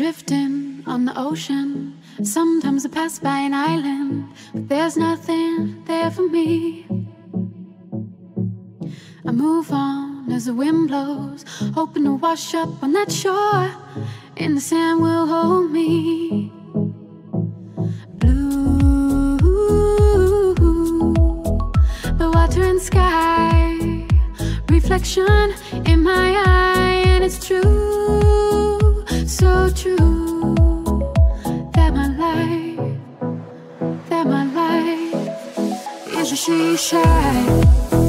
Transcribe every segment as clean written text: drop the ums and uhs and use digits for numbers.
drifting on the ocean. Sometimes I pass by an island, but there's nothing there for me. I move on as the wind blows, hoping to wash up on that shore, and the sand will hold me. Blue, the water and sky, reflection in my eye, and it's true, so true, that my life is a she-shy.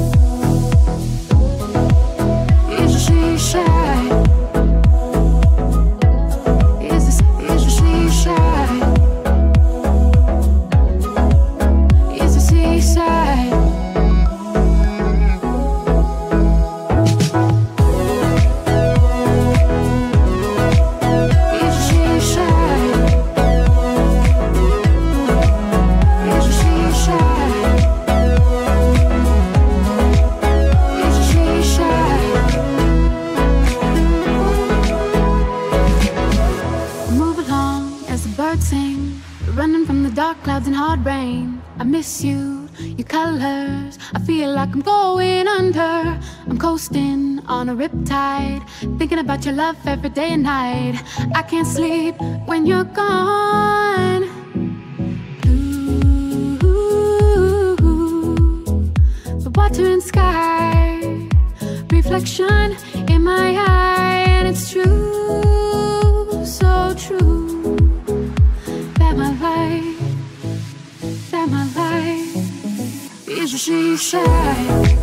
Running from the dark clouds and hard rain. I miss you, your colors. I feel like I'm going under. I'm coasting on a riptide, thinking about your love every day and night. I can't sleep when you're gone. Ooh, the water and sky, reflection in my eye, and it's true, so true, that my life is a she-shy.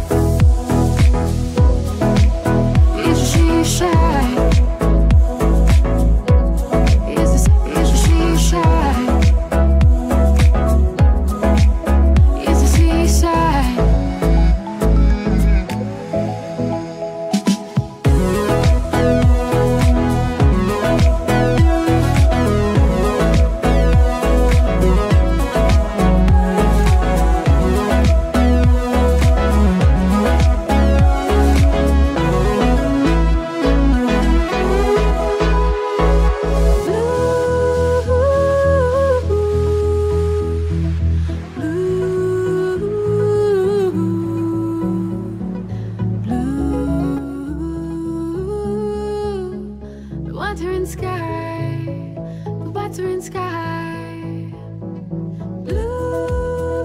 Is a she-shy. Is a she-shy. Is a seaside. Water and sky, the water and sky, blue,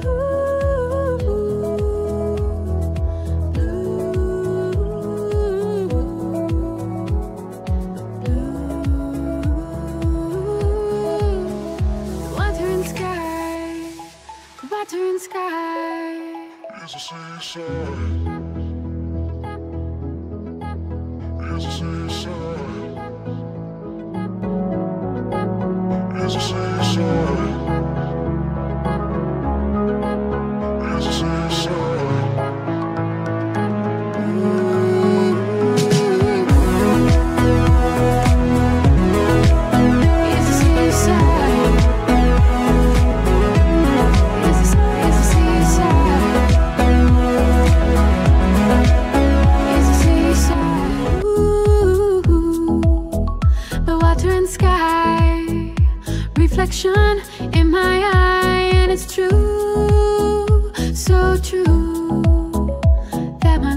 blue, blue, water and sky, the water and sky. Is a seaside. Is a seaside. Is a seaside. Is a seaside. Is a seaside. Is a seaside. Is a seaside. Ooh, the water and sky, reflection in my eye, and it's true, so true, that my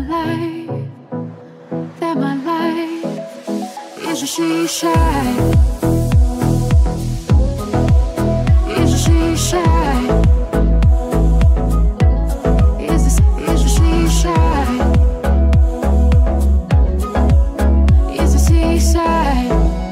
life is a she-shy. Is a she-shy. Is a she-shy. Is a seaside.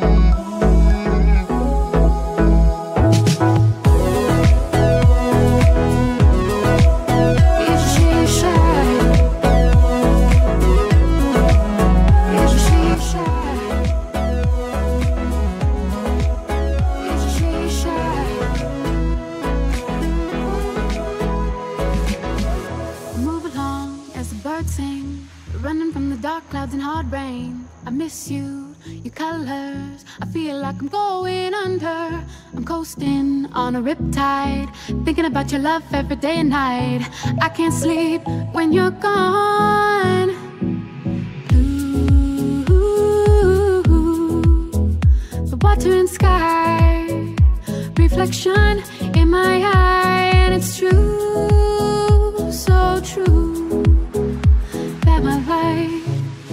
Sing, running from the dark clouds and hard rain. I miss you, your colors. I feel like I'm going under. I'm coasting on a riptide, thinking about your love every day and night. I can't sleep when you're gone. Ooh, the water and sky, reflection in my eye, and it's true, so true, that my life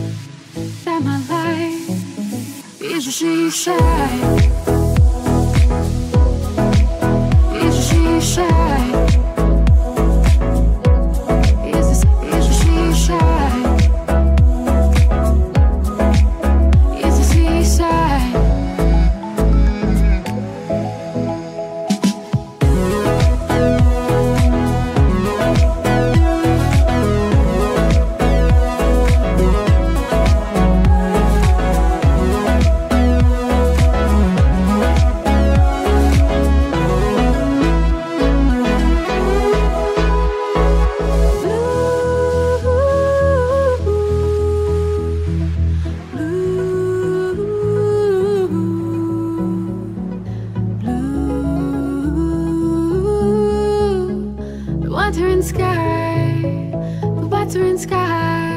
is a seaside, is a seaside, is a seaside, is a seaside. The watering sky, the watering sky.